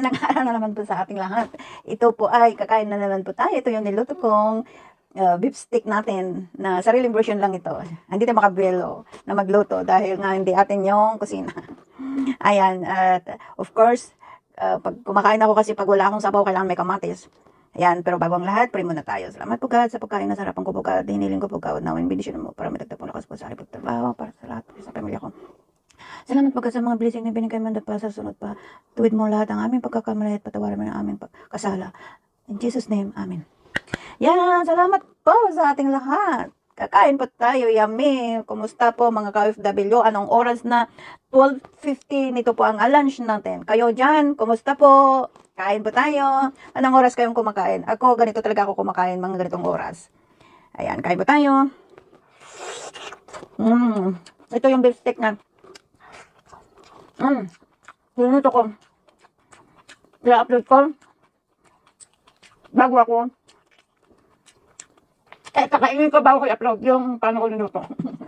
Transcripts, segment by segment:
Magandang araw na naman po sa ating lahat. Ito po ay kakain na naman po tayo. Ito yung niluto kong beef stick natin na sariling version lang ito. Hindi na makabelo na magluto dahil nga hindi atin yung kusina. Ayan, at of course, pag kumakain ako kasi pag wala akong sabaw, kailangan may kamatis. Ayan, pero bago ang lahat, pray muna tayo. Salamat po God sa pagkain na sarapan ko po God. Hiniling ko po God. Nawin bendisyon mo para matagtag po lakas po sa harap trabaho para sa lahat sa pamilya ko. Salamat po sa mga blessing na binigay mo pa sa sunod pa. Tuwid mo lahat ang aming pagkakamali at patawarin mo ng aming kasala. In Jesus' name, Amen. Yan, salamat po sa ating lahat. Kakain po tayo, yummy. Kumusta po mga ka-OFW? Anong oras na? 12:50, nito po ang lunch natin. Kayo dyan, kumusta po? Kain po tayo. Anong oras kayong kumakain? Ako, ganito talaga ako kumakain, mga ganitong oras. Ayan, kain po tayo. Ito yung beef steak na. Sinuto ko. I-upload ko. Bago ako. Kakainin ko bago ko i-upload yung paano ko niluto.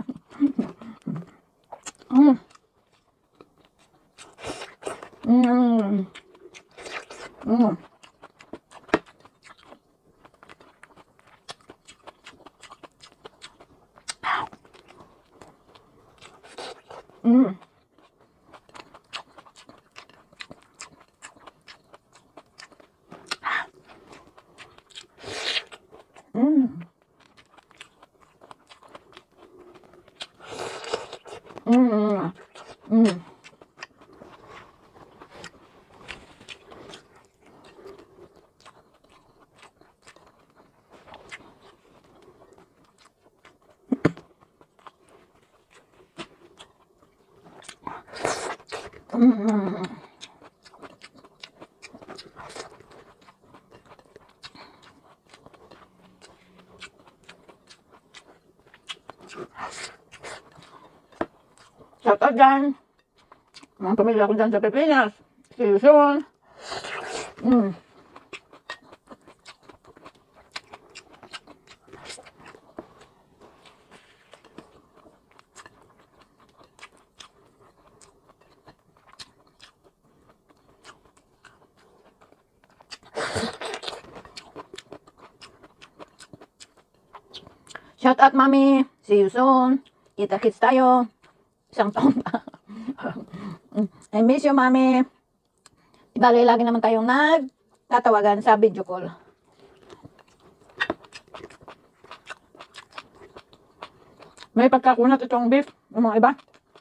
Shout out dyan. Mga pamilya ko dyan sa Pilipinas. See you soon. Shout out, Mami. See you soon. Kita-kits tayo. Isang taon pa. I miss you, Mami. Ibali, lagi naman tayong nagtatawagan sa video call. May pagkakunat itong beef. Yung mga iba.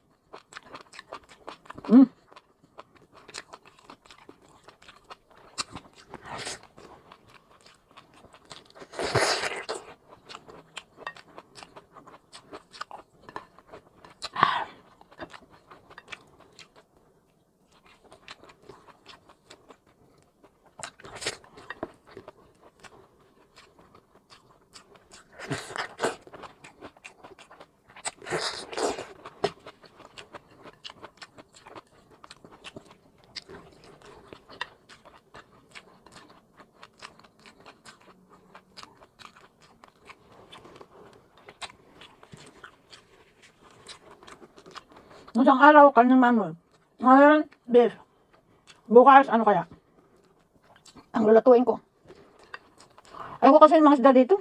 Isang araw, kanyang mamon. Ngayon, beef. Bukas, ano kaya? Ang lulutuin ko. Ayaw ko kasi yung mga isda dito.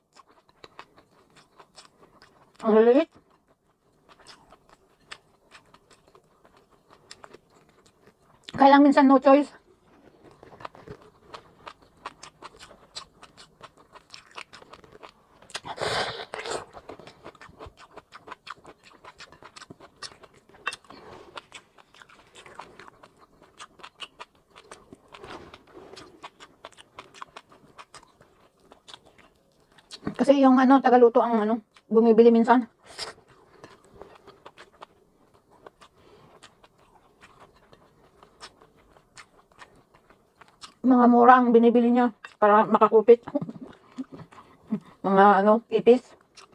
Ang liliit. Kaya lang minsan no choice. Kasi yung tagaluto ang bumibili minsan. Mga mura ang binibili niya para makakupit. Mga ipis.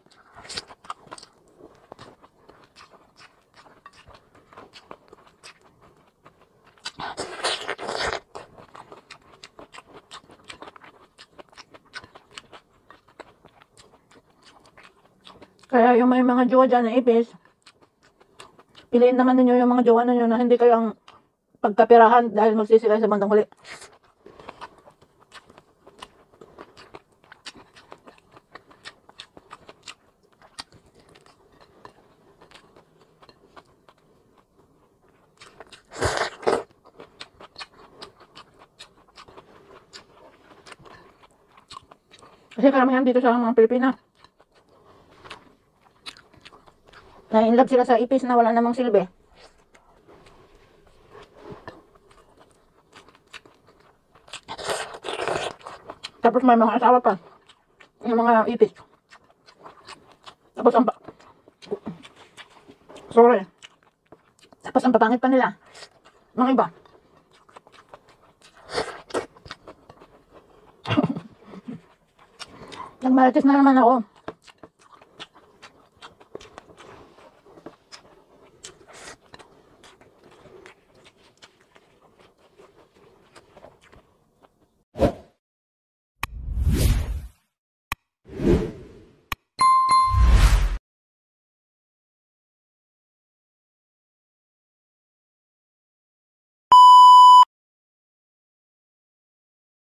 Kaya yung may mga jowa dyan na ipis, piliin naman ninyo yung mga jowa ninyo na hindi kayo ang pagkapirahan dahil magsisilay sa bandang huli. Kasi karamihan dito sa mga Pilipina, na-inlove sila sa ipis na wala namang silbi. Tapos may mga asawa pa, yung mga ipis. Tapos ang sorry. Tapos ang papangit pa nila, mga iba. Nagmarites na naman ako.